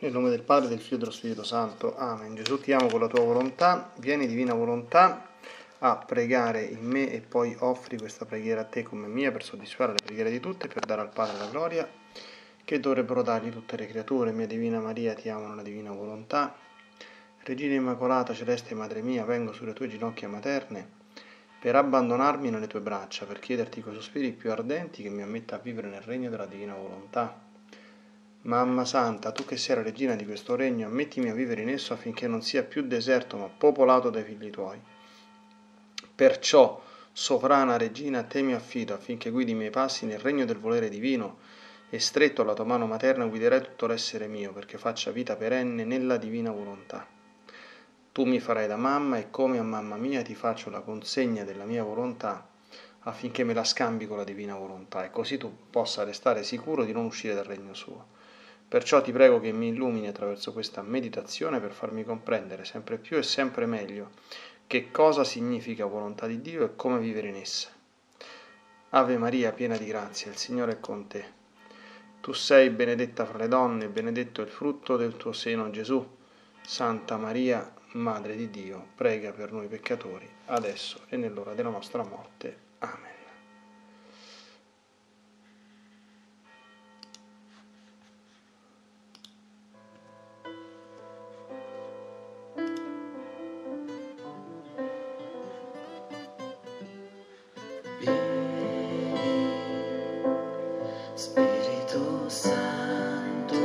Nel nome del Padre, del Figlio e dello Spirito Santo. Amen. Gesù, ti amo con la tua volontà, vieni divina volontà a pregare in me e poi offri questa preghiera a te come mia per soddisfare le preghiere di tutti e per dare al Padre la gloria che dovrebbero dargli tutte le creature. Mia Divina Maria, ti amo nella divina volontà. Regina Immacolata, Celeste Madre mia, vengo sulle tue ginocchia materne per abbandonarmi nelle tue braccia, per chiederti coi sospiri più ardenti che mi ammetta a vivere nel regno della divina volontà. Mamma Santa, tu che sei la regina di questo regno, ammettimi a vivere in esso affinché non sia più deserto ma popolato dai figli tuoi. Perciò, sovrana regina, a te mi affido affinché guidi i miei passi nel regno del volere divino e stretto alla tua mano materna guiderai tutto l'essere mio perché faccia vita perenne nella divina volontà. Tu mi farai da mamma e come a mamma mia ti faccio la consegna della mia volontà affinché me la scambi con la divina volontà e così tu possa restare sicuro di non uscire dal regno suo. Perciò ti prego che mi illumini attraverso questa meditazione per farmi comprendere sempre più e sempre meglio che cosa significa volontà di Dio e come vivere in essa. Ave Maria, piena di grazia, il Signore è con te. Tu sei benedetta fra le donne e benedetto è il frutto del tuo seno, Gesù. Santa Maria, Madre di Dio, prega per noi peccatori, adesso e nell'ora della nostra morte. Amen. Spirito Santo,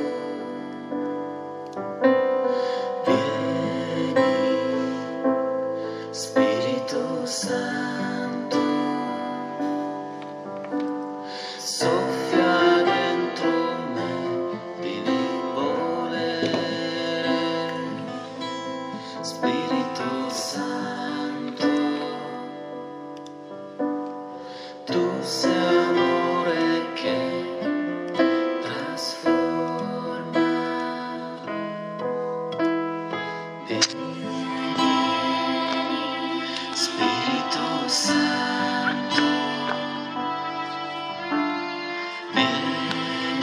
vieni, Spirito Santo, soffia dentro me, vieni volere, Spirito Santo, tu sei amore che trasforma, Spirito Santo, vieni,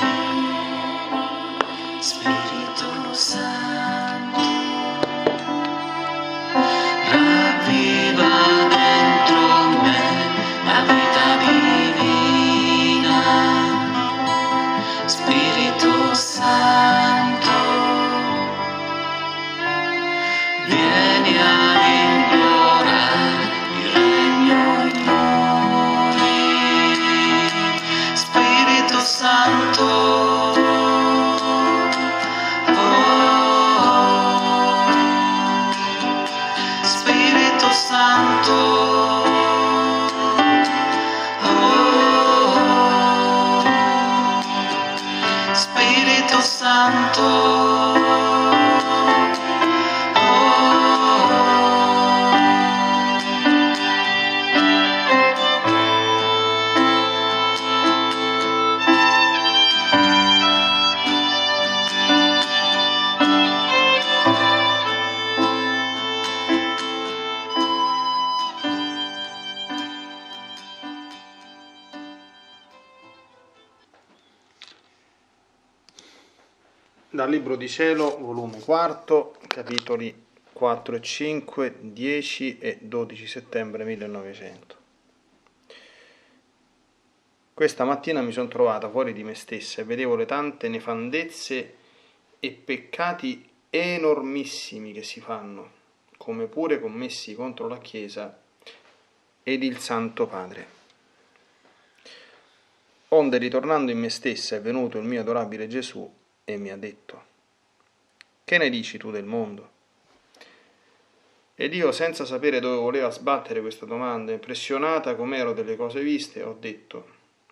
Spirito Santo, ravviva dentro me la vita divina, Spirito Santo, vieni a implorare il regno in noi, Spirito Santo, oh, Spirito Santo, oh, Spirito Santo. Dal Libro di Cielo, volume 4, capitoli 4 e 5, 10 e 12 settembre 1900. Questa mattina mi sono trovata fuori di me stessa e vedevo le tante nefandezze e peccati enormissimi che si fanno, come pure commessi contro la Chiesa ed il Santo Padre. Onde, ritornando in me stessa, è venuto il mio adorabile Gesù e mi ha detto: che ne dici tu del mondo? Ed io, senza sapere dove voleva sbattere questa domanda, impressionata com'ero delle cose viste, ho detto: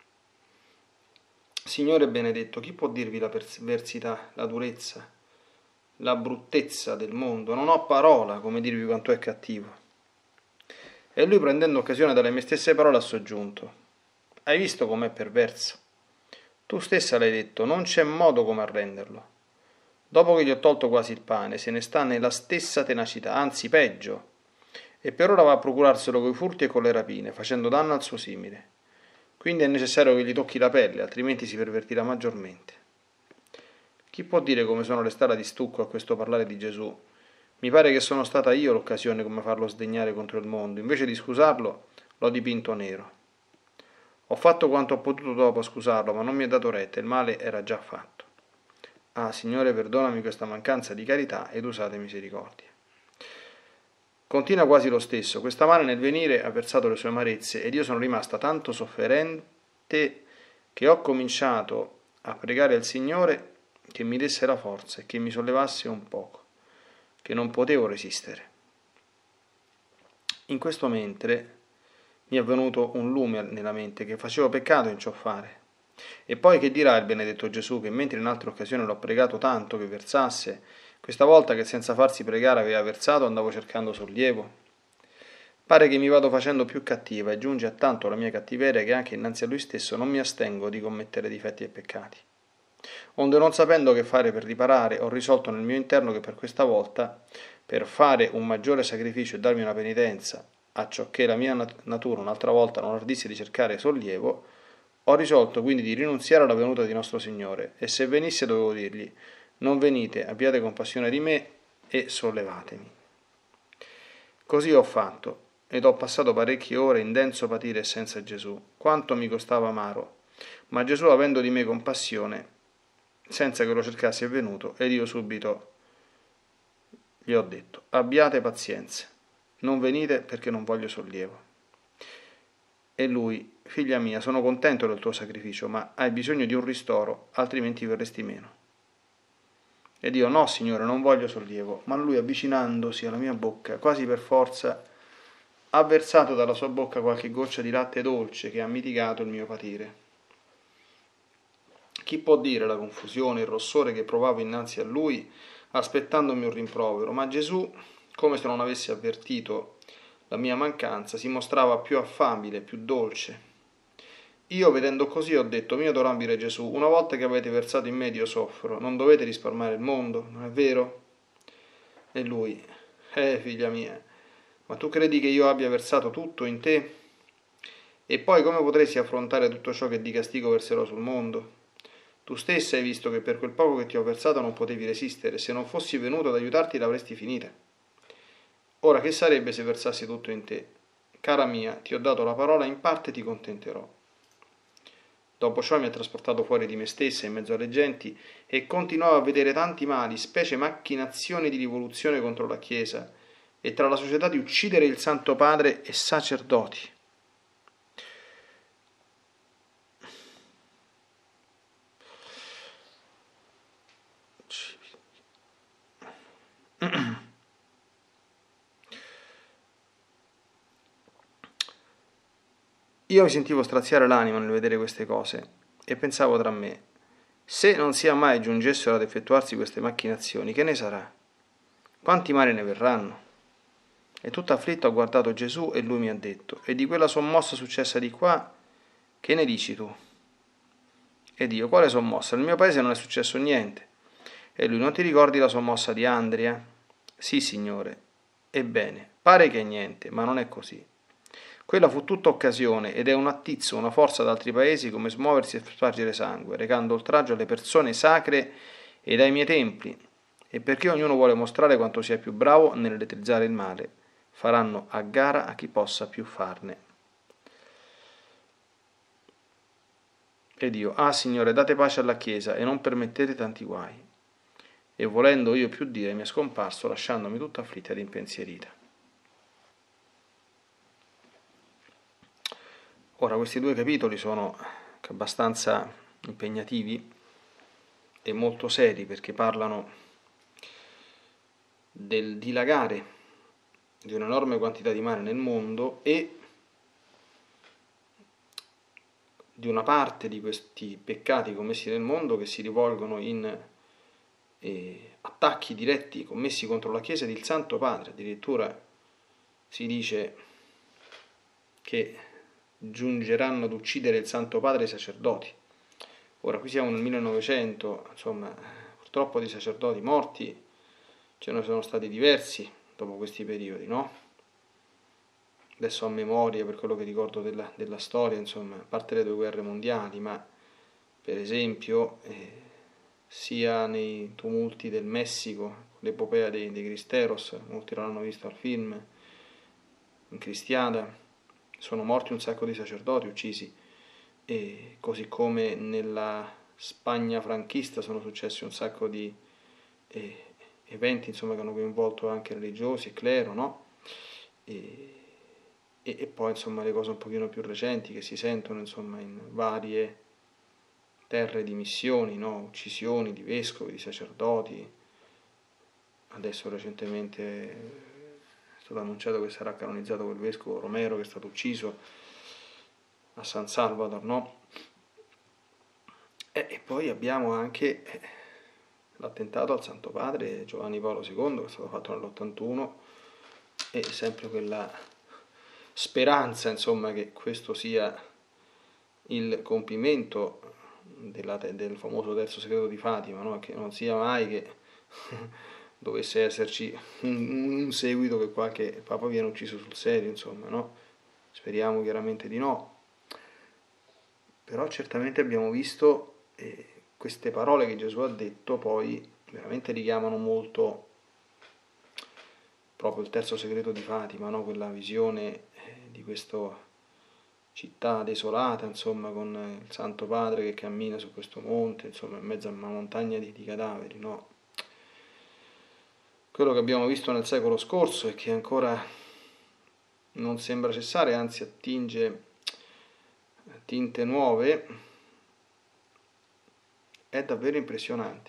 Signore benedetto, chi può dirvi la perversità, la durezza, la bruttezza del mondo? Non ho parola come dirvi quanto è cattivo. E lui, prendendo occasione dalle mie stesse parole, ha soggiunto: hai visto com'è perverso? Tu stessa l'hai detto, non c'è modo come arrenderlo. Dopo che gli ho tolto quasi il pane, se ne sta nella stessa tenacità, anzi peggio, e per ora va a procurarselo coi furti e con le rapine, facendo danno al suo simile. Quindi è necessario che gli tocchi la pelle, altrimenti si pervertirà maggiormente. Chi può dire come sono restata di stucco a questo parlare di Gesù? Mi pare che sono stata io l'occasione come farlo sdegnare contro il mondo. Invece di scusarlo, l'ho dipinto nero. Ho fatto quanto ho potuto dopo a scusarlo, ma non mi è dato retta, il male era già fatto. Ah, Signore, perdonami questa mancanza di carità ed usate misericordia. Continua quasi lo stesso. Questa mano nel venire ha versato le sue amarezze ed io sono rimasta tanto sofferente che ho cominciato a pregare al Signore che mi desse la forza e che mi sollevasse un poco, che non potevo resistere. In questo mentre mi è venuto un lume nella mente che facevo peccato in ciò fare. E poi che dirà il benedetto Gesù che mentre in altre occasioni l'ho pregato tanto che versasse, questa volta che senza farsi pregare aveva versato andavo cercando sollievo? Pare che mi vado facendo più cattiva e giunge a tanto la mia cattiveria che anche innanzi a lui stesso non mi astengo di commettere difetti e peccati. Onde non sapendo che fare per riparare, ho risolto nel mio interno che per questa volta, per fare un maggiore sacrificio e darmi una penitenza, acciò che la mia natura un'altra volta non ardisse di cercare sollievo, ho risolto quindi di rinunziare alla venuta di nostro Signore, e se venisse dovevo dirgli, non venite, abbiate compassione di me e sollevatemi. Così ho fatto, ed ho passato parecchie ore in denso patire senza Gesù, quanto mi costava amaro, ma Gesù avendo di me compassione, senza che lo cercassi è venuto, ed io subito gli ho detto, abbiate pazienza, non venite perché non voglio sollievo. E lui, figlia mia, sono contento del tuo sacrificio, ma hai bisogno di un ristoro, altrimenti verresti meno. Ed io, no, Signore, non voglio sollievo, ma lui, avvicinandosi alla mia bocca, quasi per forza, ha versato dalla sua bocca qualche goccia di latte dolce che ha mitigato il mio patire. Chi può dire la confusione, il rossore che provavo innanzi a lui, aspettandomi un rimprovero, ma Gesù, come se non avesse avvertito la mia mancanza, si mostrava più affabile, più dolce. Io, vedendo così, ho detto, mio adorabile Gesù, una volta che avete versato in me io soffro, non dovete risparmiare il mondo, non è vero? E lui, figlia mia, ma tu credi che io abbia versato tutto in te? E poi come potresti affrontare tutto ciò che di castigo verserò sul mondo? Tu stessa hai visto che per quel poco che ti ho versato non potevi resistere, se non fossi venuto ad aiutarti l'avresti finita. Ora che sarebbe se versassi tutto in te? Cara mia, ti ho dato la parola, in parte ti contenterò. Dopo ciò mi ha trasportato fuori di me stessa in mezzo alle genti e continuavo a vedere tanti mali, specie macchinazioni di rivoluzione contro la Chiesa e tra la società di uccidere il Santo Padre e sacerdoti. Io mi sentivo straziare l'anima nel vedere queste cose e pensavo tra me, se non sia mai giungessero ad effettuarsi queste macchinazioni, che ne sarà? Quanti mali ne verranno? E tutto afflitto ho guardato Gesù e lui mi ha detto, e di quella sommossa successa di qua, che ne dici tu? Ed io, quale sommossa? Nel mio paese non è successo niente. E lui, non ti ricordi la sommossa di Andria? Sì, signore. Ebbene, pare che niente, ma non è così. Quella fu tutta occasione ed è un attizzo, una forza ad altri paesi come smuoversi e spargere sangue, recando oltraggio alle persone sacre ed ai miei templi, e perché ognuno vuole mostrare quanto sia più bravo nell'elettrizzare il male, faranno a gara a chi possa più farne. Ed io, ah Signore, date pace alla Chiesa e non permettete tanti guai. E volendo io più dire, mi è scomparso, lasciandomi tutta afflitta ed impensierita. Ora, questi due capitoli sono abbastanza impegnativi e molto seri perché parlano del dilagare di un'enorme quantità di male nel mondo e di una parte di questi peccati commessi nel mondo che si rivolgono in attacchi diretti commessi contro la Chiesa ed il Santo Padre. Addirittura si dice che giungeranno ad uccidere il Santo Padre i sacerdoti. Ora, qui siamo nel 1900, insomma, purtroppo di sacerdoti morti ce ne sono stati diversi dopo questi periodi, no? Adesso a memoria, per quello che ricordo della storia, insomma, a parte le due guerre mondiali, ma per esempio sia nei tumulti del Messico, l'epopea dei Cristeros, molti l'hanno visto al film, in Cristiada, sono morti un sacco di sacerdoti uccisi, e così come nella Spagna franchista sono successi un sacco di eventi, insomma, che hanno coinvolto anche religiosi e clero, no? E poi, insomma, le cose un pochino più recenti che si sentono, insomma, in varie terre di missioni, no? Uccisioni di vescovi, di sacerdoti. Adesso recentemente è stato annunciato che sarà canonizzato quel vescovo Romero che è stato ucciso a San Salvador, no? E poi abbiamo anche l'attentato al Santo Padre Giovanni Paolo II, che è stato fatto nell'81, e sempre quella speranza, insomma, che questo sia il compimento del famoso terzo segreto di Fatima, no? Che non sia mai che dovesse esserci un seguito, che qualche Papa viene ucciso sul serio, insomma, no? Speriamo chiaramente di no. Però certamente abbiamo visto queste parole che Gesù ha detto poi veramente richiamano molto proprio il terzo segreto di Fatima, no? Quella visione di questa città desolata, insomma, con il Santo Padre che cammina su questo monte, insomma, in mezzo a una montagna di cadaveri, no? Quello che abbiamo visto nel secolo scorso e che ancora non sembra cessare, anzi attinge tinte nuove, è davvero impressionante.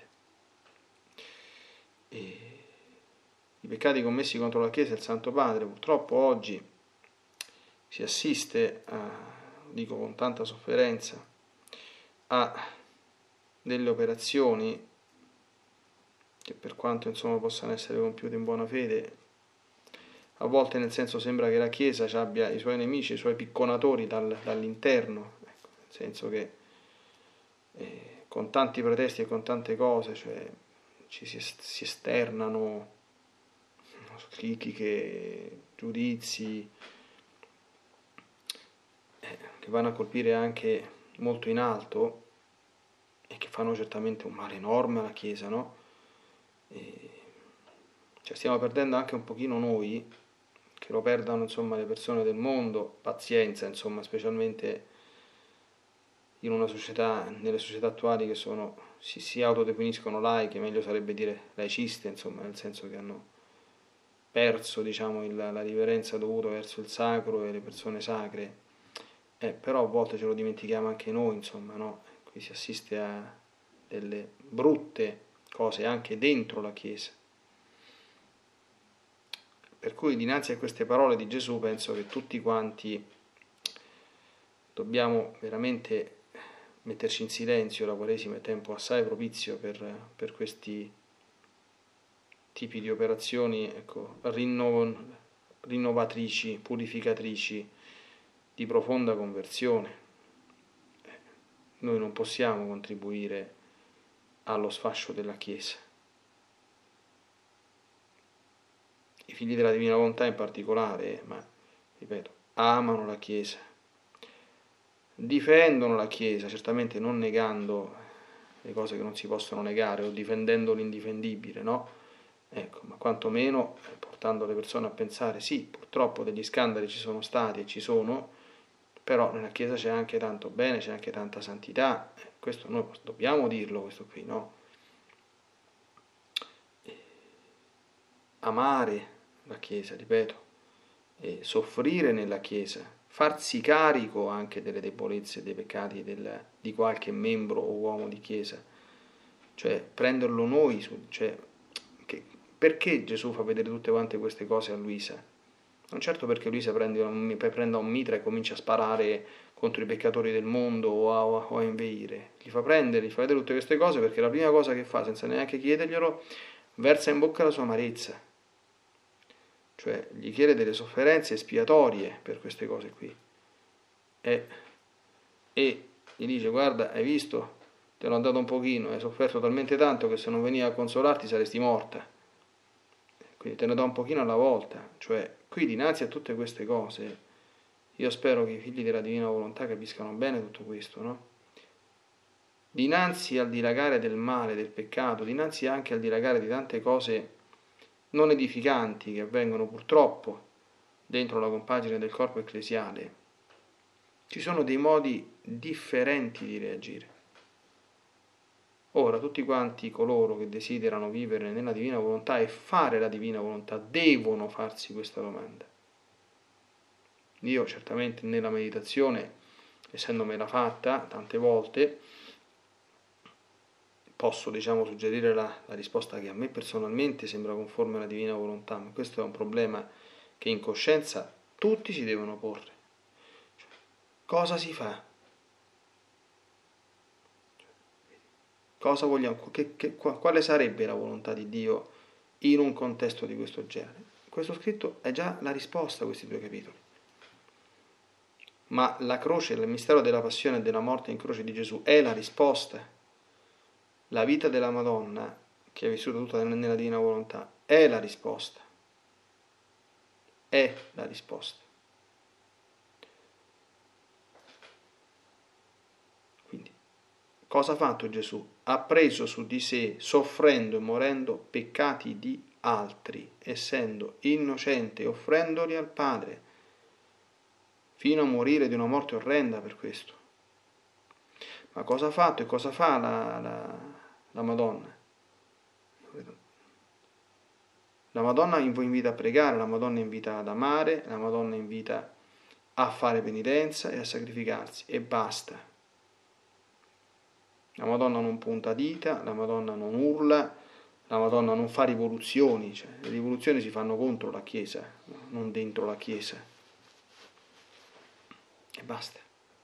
E i peccati commessi contro la Chiesa e il Santo Padre, purtroppo oggi si assiste, dico con tanta sofferenza, a delle operazioni che, per quanto insomma possano essere compiute in buona fede, a volte nel senso sembra che la Chiesa abbia i suoi nemici, i suoi picconatori dall'interno, ecco, nel senso che con tanti pretesti e con tante cose, cioè si esternano critiche, giudizi che vanno a colpire anche molto in alto e che fanno certamente un male enorme alla Chiesa, no? Cioè stiamo perdendo anche un pochino noi, che lo perdano insomma le persone del mondo, pazienza insomma, specialmente in una società, nelle società attuali che si autodefiniscono laiche, meglio sarebbe dire laiciste, insomma, nel senso che hanno perso, diciamo, la riverenza dovuta verso il sacro e le persone sacre, però a volte ce lo dimentichiamo anche noi, insomma, no? Qui si assiste a delle brutte cose anche dentro la Chiesa. Per cui dinanzi a queste parole di Gesù penso che tutti quanti dobbiamo veramente metterci in silenzio. La Quaresima è tempo assai propizio per questi tipi di operazioni, ecco, rinnovatrici, purificatrici, di profonda conversione. Noi non possiamo contribuire allo sfascio della Chiesa. I figli della Divina Volontà in particolare, ma ripeto, amano la Chiesa, difendono la Chiesa, certamente non negando le cose che non si possono negare o difendendo l'indifendibile, no? Ecco, ma quantomeno portando le persone a pensare, sì, purtroppo degli scandali ci sono stati e ci sono, però nella Chiesa c'è anche tanto bene, c'è anche tanta santità, questo noi dobbiamo dirlo, questo qui, no? Amare la Chiesa, ripeto, e soffrire nella Chiesa, farsi carico anche delle debolezze e dei peccati di qualche membro o uomo di Chiesa, cioè prenderlo noi, cioè, perché Gesù fa vedere tutte quante queste cose a Luisa? Non certo perché Luisa prenda un mitra e comincia a sparare contro i peccatori del mondo o a inveire, gli fa vedere tutte queste cose perché la prima cosa che fa, senza neanche chiederglielo, versa in bocca la sua amarezza. Cioè gli chiede delle sofferenze espiatorie per queste cose qui e gli dice: guarda, hai visto, te l'ho dato un pochino, hai sofferto talmente tanto che se non veniva a consolarti saresti morta, quindi te ne do un pochino alla volta. Cioè qui dinanzi a tutte queste cose io spero che i figli della Divina Volontà capiscano bene tutto questo, no? dinanzi al dilagare del male, del peccato, dinanzi anche al dilagare di tante cose non edificanti che avvengono purtroppo dentro la compagine del corpo ecclesiale, ci sono dei modi differenti di reagire. Ora, tutti quanti coloro che desiderano vivere nella divina volontà e fare la divina volontà devono farsi questa domanda. Io certamente nella meditazione, essendomela fatta tante volte, posso suggerire la risposta che a me personalmente sembra conforme alla divina volontà, ma questo è un problema che in coscienza tutti si devono porre. Cosa si fa? Cosa vogliamo? Quale sarebbe la volontà di Dio in un contesto di questo genere? Questo scritto è già la risposta a questi 2 capitoli. Ma la croce, il mistero della passione e della morte in croce di Gesù è la risposta. La vita della Madonna, che ha vissuto tutta nella divina volontà, è la risposta. È la risposta. Quindi, cosa ha fatto Gesù? Ha preso su di sé, soffrendo e morendo, peccati di altri, essendo innocente e offrendoli al Padre, fino a morire di una morte orrenda per questo. Ma cosa ha fatto e cosa fa la Madonna? La Madonna invita a pregare, la Madonna invita ad amare, la Madonna invita a fare penitenza e a sacrificarsi, e basta. La Madonna non punta dita, la Madonna non urla, la Madonna non fa rivoluzioni, le rivoluzioni si fanno contro la Chiesa, non dentro la Chiesa. E basta.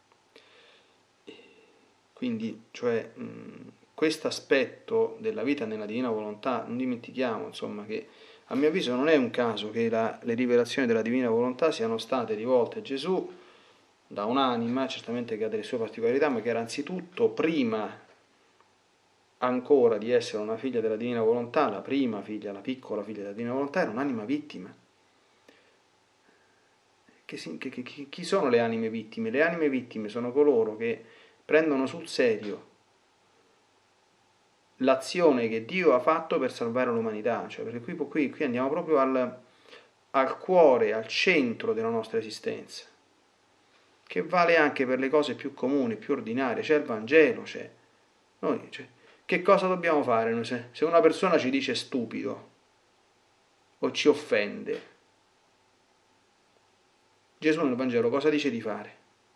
Quindi, questo aspetto della vita nella divina volontà, non dimentichiamo, che a mio avviso non è un caso che le rivelazioni della divina volontà siano state rivolte a Gesù da un'anima, certamente che ha delle sue particolarità, ma che era anzitutto, prima ancora di essere una figlia della divina volontà, la prima figlia, la piccola figlia della divina volontà, era un'anima vittima. Chi sono le anime vittime? Le anime vittime sono coloro che prendono sul serio l'azione che Dio ha fatto per salvare l'umanità, perché qui andiamo proprio al cuore, al centro della nostra esistenza, che vale anche per le cose più comuni, più ordinarie. C'è il Vangelo, che cosa dobbiamo fare noi se una persona ci dice stupido o ci offende? Gesù nel Vangelo cosa dice di fare?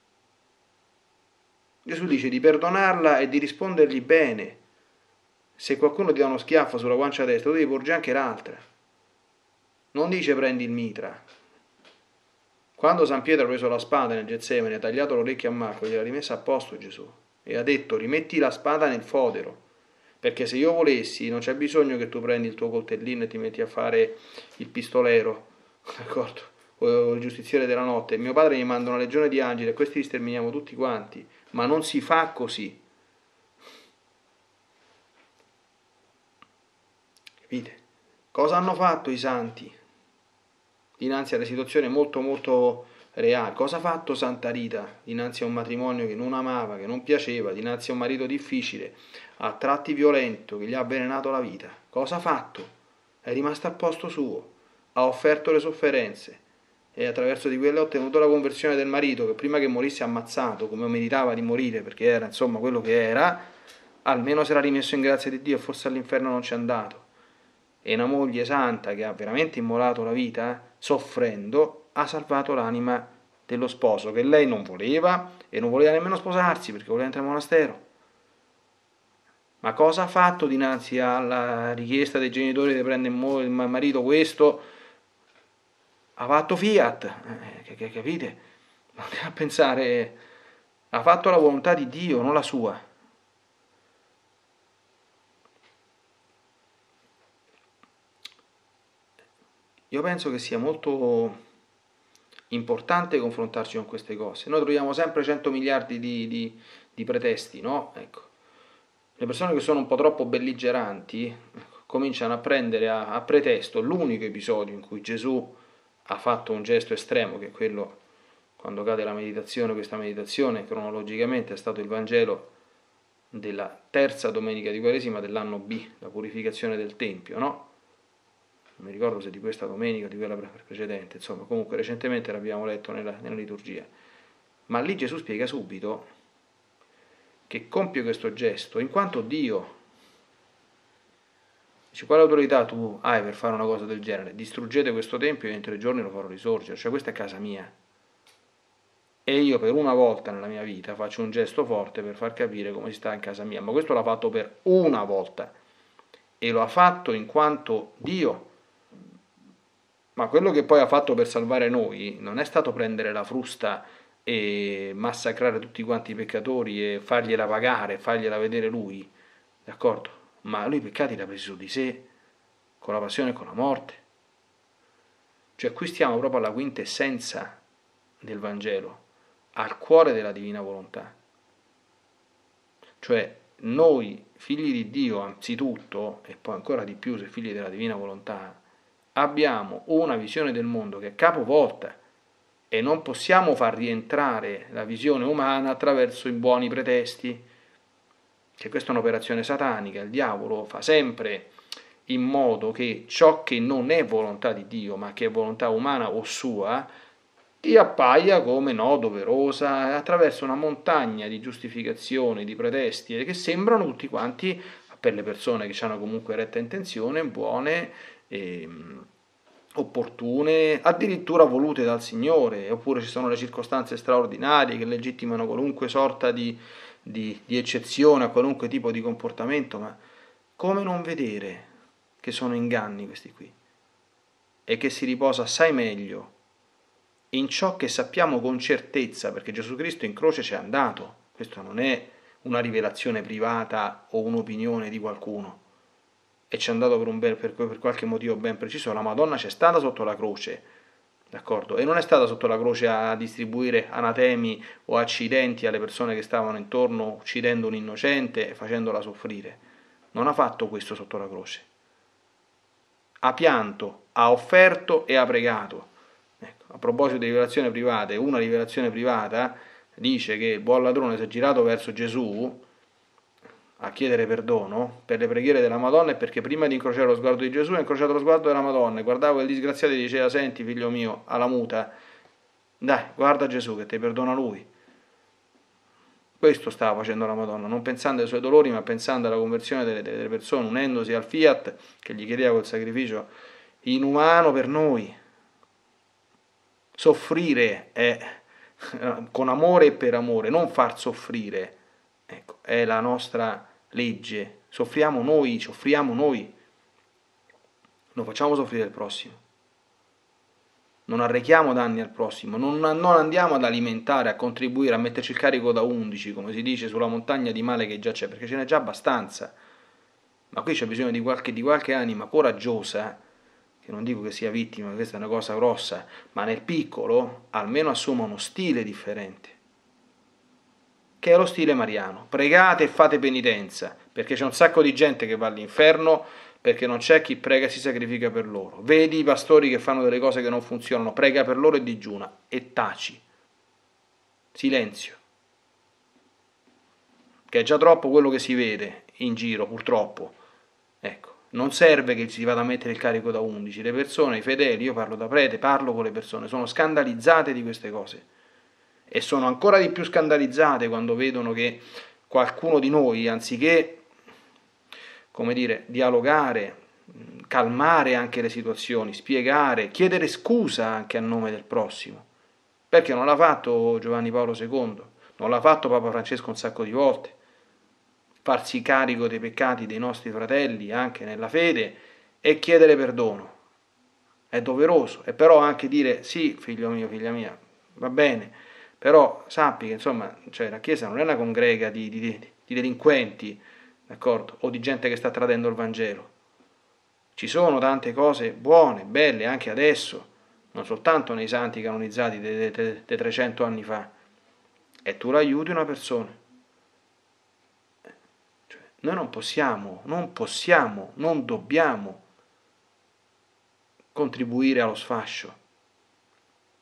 Gesù dice di perdonarla e di rispondergli bene. Se qualcuno ti dà uno schiaffo sulla guancia destra, tu devi porgere anche l'altra. Non dice prendi il mitra. Quando San Pietro ha preso la spada nel Getsemani, ha tagliato l'orecchio a Marco, gliel'ha rimessa a posto Gesù e ha detto rimetti la spada nel fodero, perché se io volessi non c'è bisogno che tu prendi il tuo coltellino e ti metti a fare il pistolero, d'accordo? O il giustiziere della notte. Mio padre mi manda una legione di angeli e questi li sterminiamo tutti quanti, ma non si fa così. Capite? Cosa hanno fatto i santi dinanzi alle situazioni molto molto reali? Cosa ha fatto Santa Rita dinanzi a un matrimonio che non amava, che non piaceva, dinanzi a un marito difficile, a tratti violento, che gli ha avvelenato la vita? Cosa ha fatto? È rimasta al posto suo, ha offerto le sofferenze e attraverso di quelle ha ottenuto la conversione del marito, che prima che morisse ammazzato, come meritava di morire, perché era quello che era, almeno si era rimesso in grazia di Dio e forse all'inferno non c'è andato. E una moglie santa che ha veramente immolato la vita, soffrendo, ha salvato l'anima dello sposo, che lei non voleva e non voleva nemmeno sposarsi perché voleva entrare al monastero. Ma cosa ha fatto dinanzi alla richiesta dei genitori di prendere il marito questo? Ha fatto fiat, capite? Non a pensare, ha fatto la volontà di Dio, non la sua. Io penso che sia molto importante confrontarci con queste cose. Noi troviamo sempre 100 miliardi di pretesti, no? Ecco. Le persone che sono un po' troppo belligeranti cominciano a prendere a pretesto l'unico episodio in cui Gesù ha fatto un gesto estremo, che è quello quando cade la meditazione. Questa meditazione cronologicamente è stato il Vangelo della terza domenica di Quaresima dell'anno B, la purificazione del Tempio, no? Non mi ricordo se di questa domenica o di quella precedente, insomma, comunque recentemente l'abbiamo letto nella liturgia. Ma lì Gesù spiega subito che compie questo gesto in quanto Dio. Dice, quale autorità tu hai per fare una cosa del genere? Distruggete questo tempio e in 3 giorni lo farò risorgere, cioè questa è casa mia. E io per una volta nella mia vita faccio un gesto forte per far capire come si sta in casa mia, ma questo l'ha fatto per una volta e lo ha fatto in quanto Dio. Ma quello che poi ha fatto per salvare noi non è stato prendere la frusta e massacrare tutti quanti i peccatori e fargliela pagare, fargliela vedere lui, d'accordo? Ma lui i peccati li ha presi su di sé, con la passione e con la morte. Cioè qui stiamo proprio alla quintessenza del Vangelo, al cuore della divina volontà. Cioè noi, figli di Dio anzitutto, e poi ancora di più se figli della divina volontà, abbiamo una visione del mondo che è capovolta e non possiamo far rientrare la visione umana attraverso i buoni pretesti, che questa è un'operazione satanica, il diavolo fa sempre in modo che ciò che non è volontà di Dio, ma che è volontà umana o sua, ti appaia come no, doverosa, attraverso una montagna di giustificazioni, di pretesti, che sembrano tutti quanti, per le persone che hanno comunque retta intenzione, buone, opportune, addirittura volute dal Signore, oppure ci sono le circostanze straordinarie che legittimano qualunque sorta di eccezione a qualunque tipo di comportamento, ma come non vedere che sono inganni questi qui e che si riposa assai meglio in ciò che sappiamo con certezza, perché Gesù Cristo in croce ci è andato, questo non è una rivelazione privata o un'opinione di qualcuno, e ci è andato per qualche motivo ben preciso. La Madonna c'è stata sotto la croce, d'accordo? E non è stata sotto la croce a distribuire anatemi o accidenti alle persone che stavano intorno, uccidendo un innocente e facendola soffrire. Non ha fatto questo sotto la croce. Ha pianto, ha offerto e ha pregato. Ecco, a proposito di rivelazioni private, una rivelazione privata dice che il buon ladrone si è girato verso Gesù a chiedere perdono per le preghiere della Madonna, e perché prima di incrociare lo sguardo di Gesù ha incrociato lo sguardo della Madonna e guardava quel disgraziato e diceva: senti figlio mio, alla muta, dai, guarda Gesù che ti perdona lui. Questo stava facendo la Madonna, non pensando ai suoi dolori, ma pensando alla conversione delle persone, unendosi al fiat che gli chiedeva quel sacrificio inumano per noi. Soffrire è con amore e per amore, non far soffrire, ecco, è la nostra legge. Soffriamo noi, ci offriamo noi, non facciamo soffrire il prossimo, non arrechiamo danni al prossimo, non andiamo ad alimentare, a contribuire, a metterci il carico da 11, come si dice, sulla montagna di male che già c'è, perché ce n'è già abbastanza. Ma qui c'è bisogno di qualche anima coraggiosa, che non dico che sia vittima, questa è una cosa grossa, ma nel piccolo almeno assuma uno stile differente, che è lo stile mariano. Pregate e fate penitenza, perché c'è un sacco di gente che va all'inferno perché non c'è chi prega e si sacrifica per loro. Vedi i pastori che fanno delle cose che non funzionano, prega per loro e digiuna, e taci. Silenzio. Che è già troppo quello che si vede in giro, purtroppo. Ecco. Non serve che si vada a mettere il carico da 11, le persone, i fedeli, io parlo da prete, parlo con le persone, sono scandalizzate di queste cose e sono ancora di più scandalizzate quando vedono che qualcuno di noi, anziché, come dire, dialogare, calmare anche le situazioni, spiegare, chiedere scusa anche a nome del prossimo, perché non l'ha fatto Giovanni Paolo II, non l'ha fatto Papa Francesco un sacco di volte, farsi carico dei peccati dei nostri fratelli anche nella fede e chiedere perdono. È doveroso, e però anche dire: sì, figlio mio, figlia mia, va bene, però sappi che insomma, cioè, la Chiesa non è una congrega di delinquenti, d'accordo? O di gente che sta tradendo il Vangelo. Ci sono tante cose buone, belle anche adesso, non soltanto nei santi canonizzati dei 300 anni fa, e tu l'aiuti una persona. Noi non possiamo, non dobbiamo contribuire allo sfascio.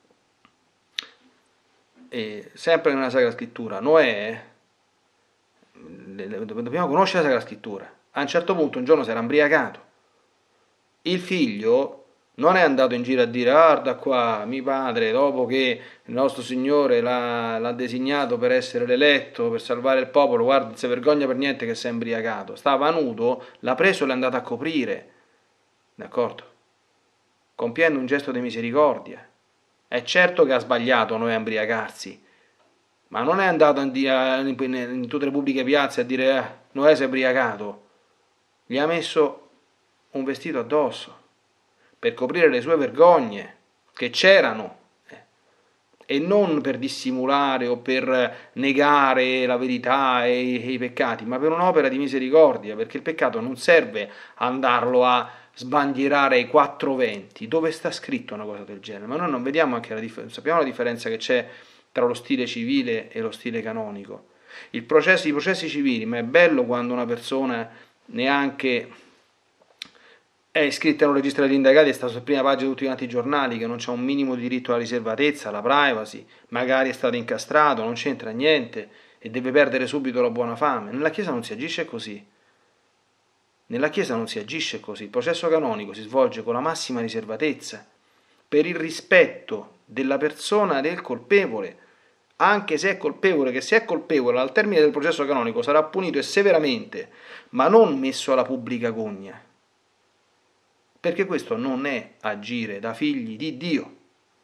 E sempre nella Sacra Scrittura, Noè Dobbiamo conoscere la Sacra Scrittura. A un certo punto un giorno si era imbriacato. Il figlio non è andato in giro a dire guarda qua, mio padre, dopo che il nostro Signore l'ha designato per essere l'eletto, per salvare il popolo, guarda, non si vergogna per niente che si è imbriacato. Stava nudo, l'ha preso e l'è andato a coprire, d'accordo? Compiendo un gesto di misericordia. È certo che ha sbagliato noi a imbriacarsi, ma non è andato in tutte le pubbliche piazze a dire Noè si è ubriacato. Gli ha messo un vestito addosso per coprire le sue vergogne che c'erano e non per dissimulare o per negare la verità e i peccati, ma per un'opera di misericordia, perché il peccato non serve andarlo a sbandierare ai quattro venti. Dove sta scritto una cosa del genere? Ma noi non vediamo anche sappiamo la differenza che c'è tra lo stile civile e lo stile canonico. I processi civili, ma è bello quando una persona neanche è iscritta in un registro degli indagati e sta sulla prima pagina di tutti quanti i giornali, che non c'è un minimo di diritto alla riservatezza, alla privacy, magari è stato incastrato, non c'entra niente e deve perdere subito la buona fame. Nella Chiesa non si agisce così. Nella Chiesa non si agisce così. Il processo canonico si svolge con la massima riservatezza, per il rispetto della persona del colpevole, anche se è colpevole, che se è colpevole al termine del processo canonico sarà punito e severamente, ma non messo alla pubblica gogna. Perché questo non è agire da figli di Dio.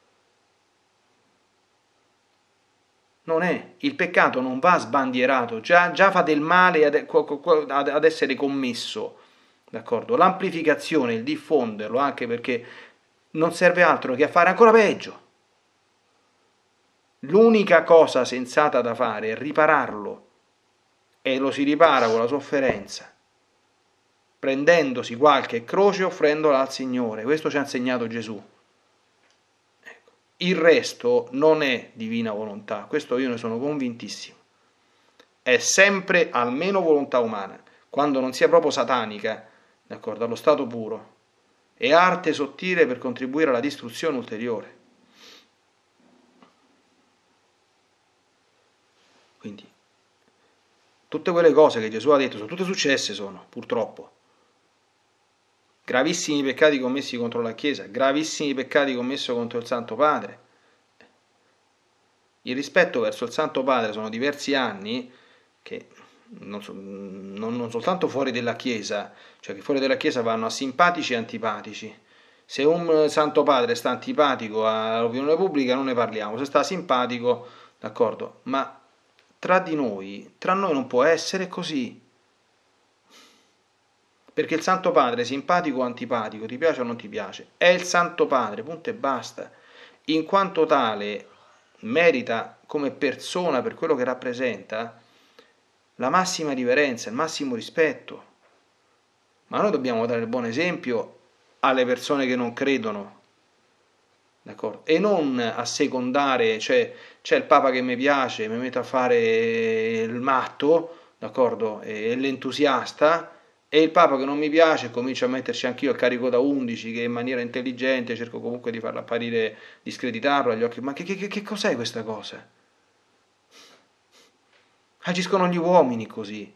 Non è. Il peccato non va sbandierato, già fa del male ad essere commesso. D'accordo? L'amplificazione, il diffonderlo, anche perché non serve altro che a fare ancora peggio. L'unica cosa sensata da fare è ripararlo, e lo si ripara con la sofferenza, prendendosi qualche croce e offrendola al Signore. Questo ci ha insegnato Gesù. Ecco. Il resto non è divina volontà, questo io ne sono convintissimo. È sempre almeno volontà umana, quando non sia proprio satanica, d'accordo, allo stato puro, è arte sottile per contribuire alla distruzione ulteriore. Quindi, tutte quelle cose che Gesù ha detto sono tutte successe, purtroppo. Gravissimi peccati commessi contro la Chiesa, gravissimi peccati commessi contro il Santo Padre. Il rispetto verso il Santo Padre sono diversi anni che non soltanto fuori della Chiesa, cioè che fuori dalla Chiesa vanno a simpatici e antipatici. Se un Santo Padre sta antipatico all'opinione pubblica non ne parliamo, se sta simpatico, d'accordo, ma tra noi non può essere così. Perché il Santo Padre, simpatico o antipatico, ti piace o non ti piace, è il Santo Padre, punto e basta. In quanto tale merita come persona, per quello che rappresenta, la massima riverenza, il massimo rispetto. Ma noi dobbiamo dare il buon esempio alle persone che non credono, d'accordo? E non assecondare, cioè c'è il Papa che mi piace, mi metto a fare il matto, d'accordo? E l'entusiasta, e il Papa che non mi piace comincio a metterci anch'io il carico da 11, che in maniera intelligente cerco comunque di farlo apparire, di screditarlo agli occhi. Ma che cos'è questa cosa? Agiscono gli uomini così.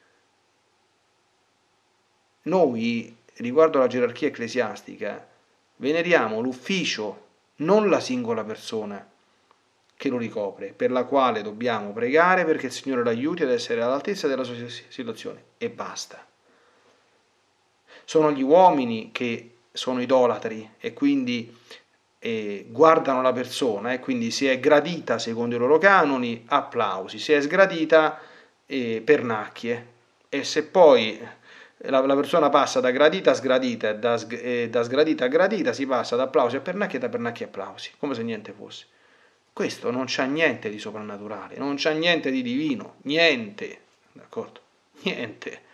Noi, riguardo alla gerarchia ecclesiastica, veneriamo l'ufficio, non la singola persona che lo ricopre, per la quale dobbiamo pregare perché il Signore l'aiuti ad essere all'altezza della sua situazione. E basta. Sono gli uomini che sono idolatri e quindi guardano la persona e quindi se è gradita secondo i loro canoni, applausi, se è sgradita, pernacchie. E se poi la persona passa da gradita a sgradita e da sgradita a gradita, si passa da applausi a pernacchie e da pernacchie a applausi, come se niente fosse. Questo non c'ha niente di soprannaturale, non c'ha niente di divino, niente, d'accordo? Niente.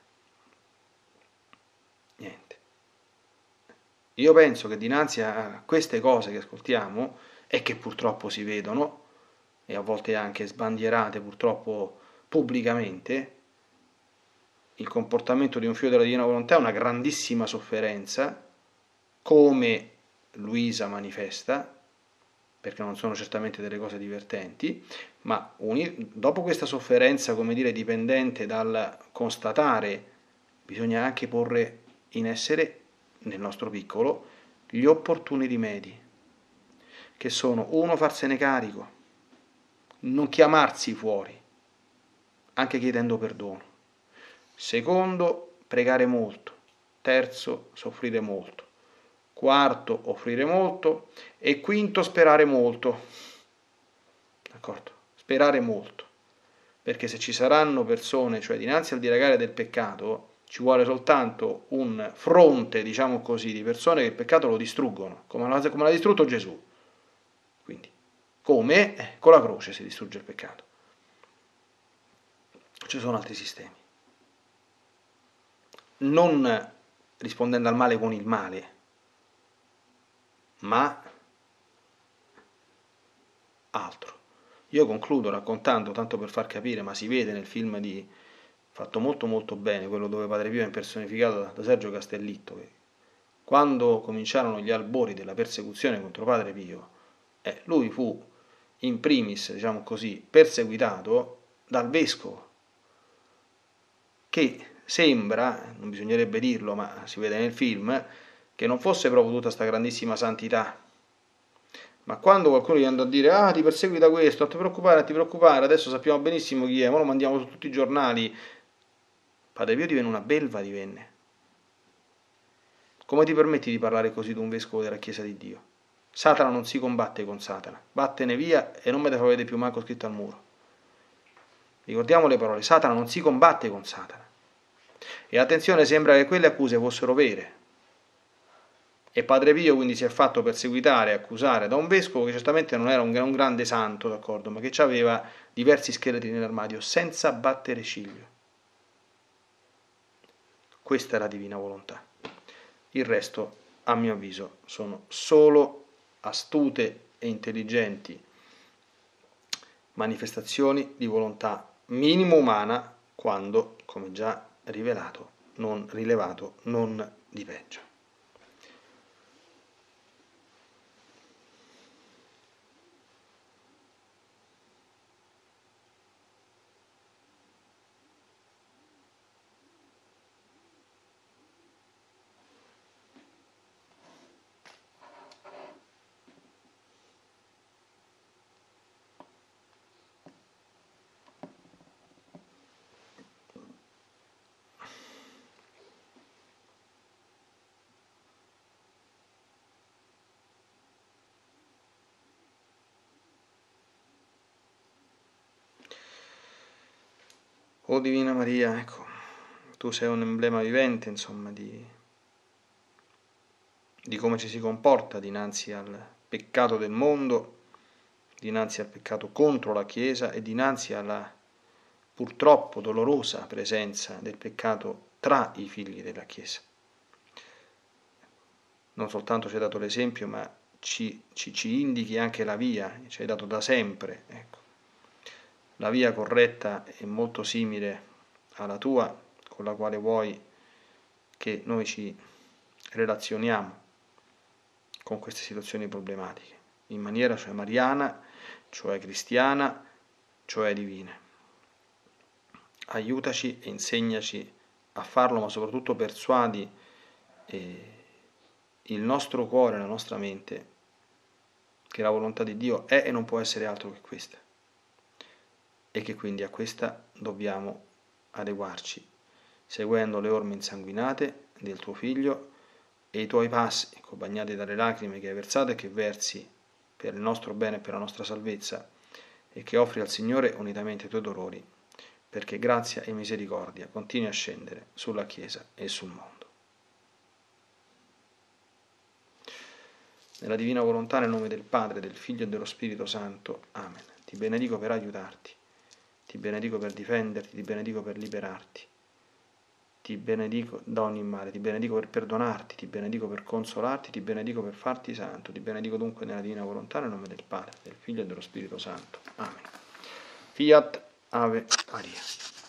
Io penso che dinanzi a queste cose che ascoltiamo e che purtroppo si vedono, e a volte anche sbandierate purtroppo pubblicamente, il comportamento di un figlio della divina volontà è una grandissima sofferenza, come Luisa manifesta, perché non sono certamente delle cose divertenti, ma dopo questa sofferenza, come dire, dipendente dal constatare, bisogna anche porre in essere, nel nostro piccolo, gli opportuni rimedi, che sono: uno, farsene carico, non chiamarsi fuori, anche chiedendo perdono; secondo, pregare molto; terzo, soffrire molto; quarto, offrire molto; e quinto, sperare molto. D'accordo? Sperare molto, perché se ci saranno persone, cioè dinanzi al dilagare del peccato, ci vuole soltanto un fronte, diciamo così, di persone che il peccato lo distruggono, come l'ha distrutto Gesù. Quindi, come? Con la croce si distrugge il peccato. Ci sono altri sistemi. Non rispondendo al male con il male, ma altro. Io concludo raccontando, tanto per far capire, ma si vede nel film fatto molto molto bene, quello dove Padre Pio è impersonificato da Sergio Castellitto, che quando cominciarono gli albori della persecuzione contro Padre Pio, lui fu in primis, diciamo così, perseguitato dal vescovo, che sembra, non bisognerebbe dirlo, ma si vede nel film, che non fosse proprio tutta questa grandissima santità. Ma quando qualcuno gli andò a dire: ah, ti perseguita questo, non ti preoccupare, adesso sappiamo benissimo chi è, ora lo mandiamo su tutti i giornali, Padre Pio divenne una belva, divenne. Come ti permetti di parlare così di un vescovo della Chiesa di Dio? Satana non si combatte con Satana, vattene via e non me ne fa vedere più manco scritto al muro. Ricordiamo le parole: Satana non si combatte con Satana. E attenzione, sembra che quelle accuse fossero vere. E Padre Pio quindi si è fatto perseguitare e accusare da un vescovo che certamente non era un grande santo, d'accordo, ma che aveva diversi scheletri nell'armadio senza battere ciglio. Questa è la divina volontà. Il resto, a mio avviso, sono solo astute e intelligenti manifestazioni di volontà minimo umana, quando, come già rilevato, non di peggio. O Divina Maria, ecco, tu sei un emblema vivente, insomma, di come ci si comporta dinanzi al peccato del mondo, dinanzi al peccato contro la Chiesa e dinanzi alla purtroppo dolorosa presenza del peccato tra i figli della Chiesa. Non soltanto ci hai dato l'esempio, ma ci indichi anche la via, ci hai dato da sempre, ecco. La via corretta è molto simile alla tua, con la quale vuoi che noi ci relazioniamo con queste situazioni problematiche, in maniera cioè mariana, cioè cristiana, cioè divina. Aiutaci e insegnaci a farlo, ma soprattutto persuadi il nostro cuore, la nostra mente, che la volontà di Dio è e non può essere altro che questa, e che quindi a questa dobbiamo adeguarci, seguendo le orme insanguinate del tuo Figlio e i tuoi passi, accompagnati dalle lacrime che hai versato e che versi per il nostro bene e per la nostra salvezza, e che offri al Signore unitamente i tuoi dolori, perché grazia e misericordia continui a scendere sulla Chiesa e sul mondo. Nella divina volontà, nel nome del Padre, del Figlio e dello Spirito Santo. Amen. Ti benedico per aiutarti, ti benedico per difenderti, ti benedico per liberarti, ti benedico da ogni male, ti benedico per perdonarti, ti benedico per consolarti, ti benedico per farti santo, ti benedico dunque nella divina volontà, nel nome del Padre, del Figlio e dello Spirito Santo. Amen. Fiat Ave Maria.